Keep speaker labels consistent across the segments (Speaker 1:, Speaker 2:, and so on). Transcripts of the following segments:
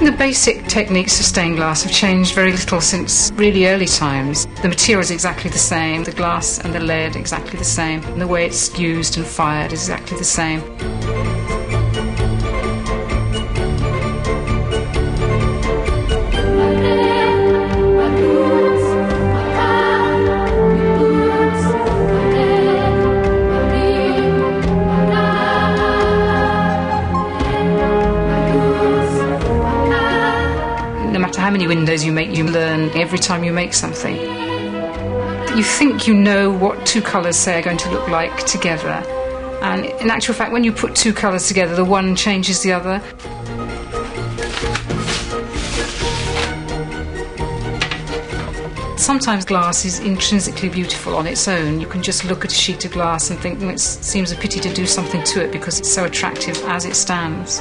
Speaker 1: think the basic techniques of stained glass have changed very little since really early times. The material is exactly the same, the glass and the lead exactly the same, and the way it's used and fired is exactly the same. No matter how many windows you make, you learn every time you make something. You think you know what two colours, say, are going to look like together. And in actual fact, when you put two colours together, the one changes the other. Sometimes glass is intrinsically beautiful on its own. You can just look at a sheet of glass and think, it seems a pity to do something to it because it's so attractive as it stands.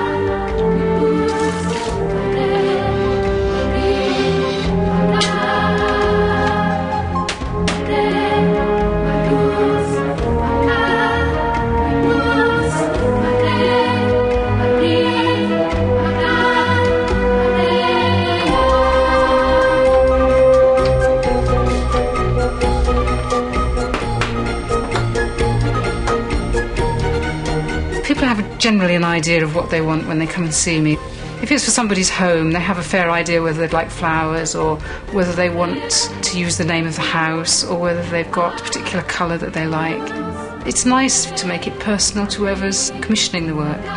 Speaker 1: People have generally an idea of what they want when they come and see me. If it's for somebody's home, they have a fair idea whether they'd like flowers or whether they want to use the name of the house or whether they've got a particular colour that they like. It's nice to make it personal to whoever's commissioning the work.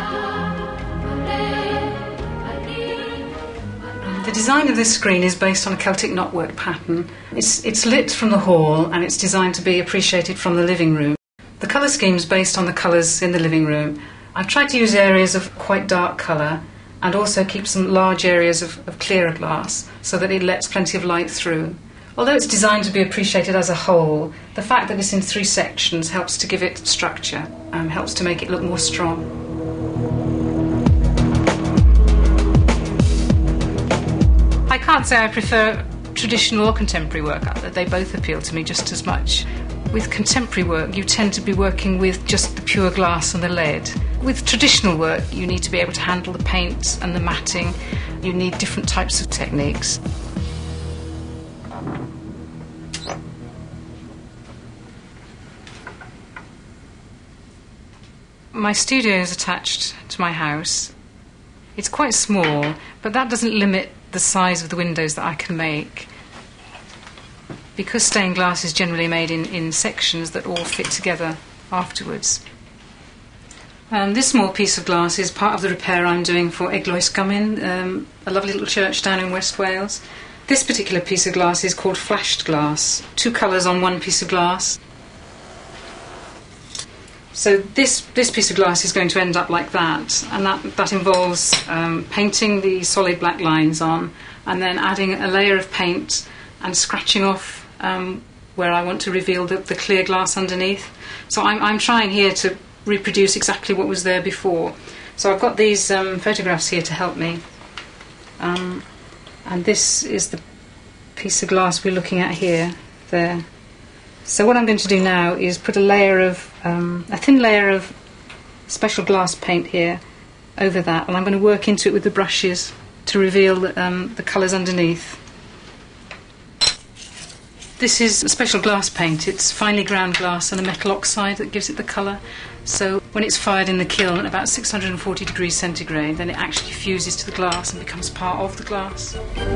Speaker 1: The design of this screen is based on a Celtic knotwork pattern. It's lit from the hall and it's designed to be appreciated from the living room. The colour scheme is based on the colours in the living room. I've tried to use areas of quite dark colour and also keep some large areas of clearer glass so that it lets plenty of light through. Although it's designed to be appreciated as a whole, the fact that it's in 3 sections helps to give it structure, helps to make it look more strong. I can't say I prefer traditional or contemporary work. They both appeal to me just as much. With contemporary work, you tend to be working with just the pure glass and the lead. With traditional work, you need to be able to handle the paint and the matting. You need different types of techniques. My studio is attached to my house. It's quite small, but that doesn't limit the size of the windows that I can make. Because stained glass is generally made in sections that all fit together afterwards. This small piece of glass is part of the repair I'm doing for Eglwys Gummin, a lovely little church down in West Wales. This particular piece of glass is called flashed glass, 2 colours on one piece of glass. So this piece of glass is going to end up like that, and that involves painting the solid black lines on and then adding a layer of paint and scratching off where I want to reveal the clear glass underneath. So I'm trying here to reproduce exactly what was there before. So I've got these photographs here to help me. And this is the piece of glass we're looking at here, there. So what I'm going to do now is put a thin layer of special glass paint here over that, and I'm going to work into it with the brushes to reveal the colours underneath. This is a special glass paint. It's finely ground glass and a metal oxide that gives it the colour. So when it's fired in the kiln at about 640 degrees centigrade, then it actually fuses to the glass and becomes part of the glass.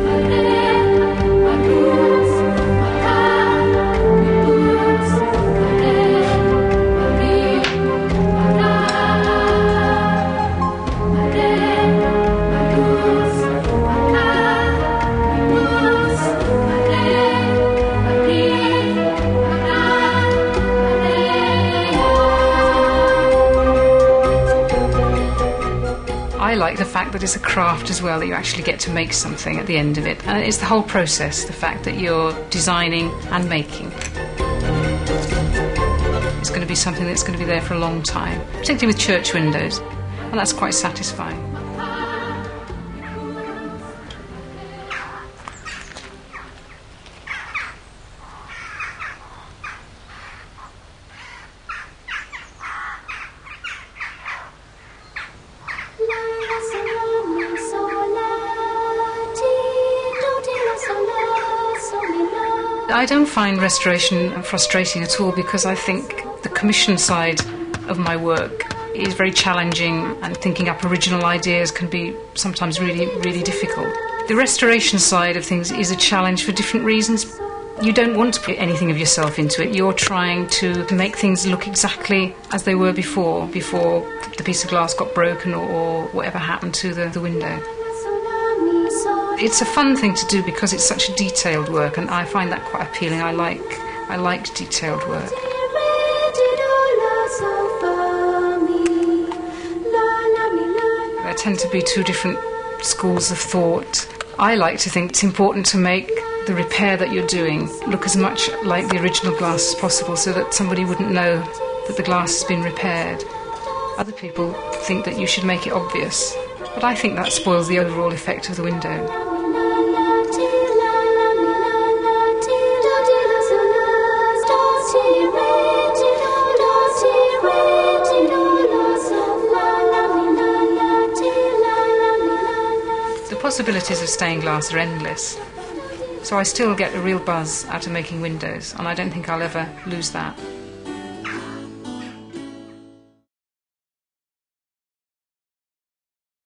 Speaker 1: I like the fact that it's a craft as well, that you actually get to make something at the end of it. And it's the whole process, the fact that you're designing and making. It's going to be something that's going to be there for a long time, particularly with church windows, and that's quite satisfying.
Speaker 2: La, la, sol, la, mi, sol, la.
Speaker 1: I don't find restoration frustrating at all, because I think the commission side of my work is very challenging, and thinking up original ideas can be sometimes really, really difficult. The restoration side of things is a challenge for different reasons. You don't want to put anything of yourself into it. You're trying to make things look exactly as they were before the piece of glass got broken or whatever happened to the window. It's a fun thing to do because it's such a detailed work, and I find that quite appealing. I like detailed work. There tend to be two different schools of thought. I like to think it's important to make the repair that you're doing look as much like the original glass as possible, so that somebody wouldn't know that the glass has been repaired. Other people think that you should make it obvious, but I think that spoils the overall effect of the window. The possibilities of stained glass are endless. So I still get a real buzz out of making windows, and I don't think I'll ever lose that.